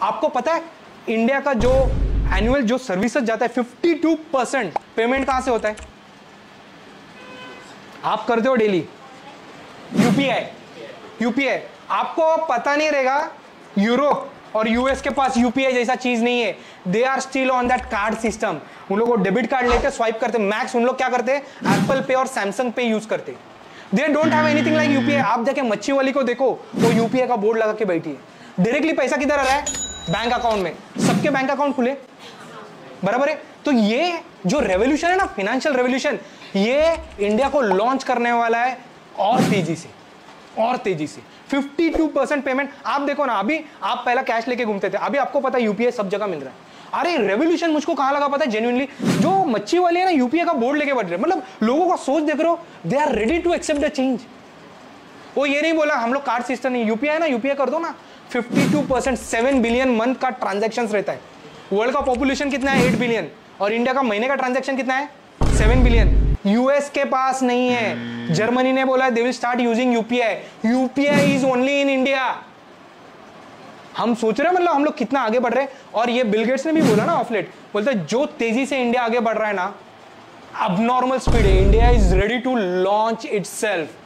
आपको पता है इंडिया का जो एनुअल जो सर्विसेज जाता है 52% पेमेंट कहां से होता है? आप करते हो डेली यूपीआई। आपको पता नहीं रहेगा यूरोप और यूएस के पास यूपीआई जैसा चीज नहीं है। They are still on that card system. उन लोग डेबिट कार्ड लेते स्वाइप करते, मैक्स उन लोग क्या करते हैं एप्पल पे और सैमसंग पे यूज करते। They don't have anything like UPI. आप जाके मच्छी वाली को देखो, वो यूपीआई का बोर्ड लगा के बैठी है। डायरेक्टली पैसा किधर आ रहा है? बैंक अकाउंट में। सबके बैंक अकाउंट खुले, बराबर है। तो ये जो रेवोल्यूशन है ना, फाइनेंशियल रेवोल्यूशन, ये इंडिया को लॉन्च करने वाला है और तेजी से 52% पेमेंट। आप देखो ना, अभी आप पहला कैश लेके घूमते थे, अभी आपको पता है यूपीआई सब जगह मिल रहा है। अरे रेवोल्यूशन मुझको कहां लगा पता है जेन्युइनली, जो मच्छी वाले है ना यूपीआई का बोर्ड लेके बढ़ रहे, मतलब लोगों का सोच देख रहे हो, they are ready to accept the change. वो ये नहीं बोला हम लोग कार्ड सिस्टम नहीं, यूपीआई ना, यूपीआई कर दो ना। 52% 7 बिलियन मंथ का ट्रांजैक्शन रहता है। वर्ल्ड का पॉपुलेशन कितना है? 8 बिलियन। और इंडिया का महीने का ट्रांजैक्शन कितना है? 7 बिलियन। यूएस के पास नहीं है। जर्मनी ने बोला they will start using UPI. UPI is only in India. हम सोच रहे हैं मतलब हम लोग कितना आगे बढ़ रहे हैं। और ये बिल गेट्स ने भी बोला ना ऑफ लेट, बोलते जो तेजी से इंडिया आगे बढ़ रहा है ना, अब नॉर्मल स्पीड है। India is ready to launch itself.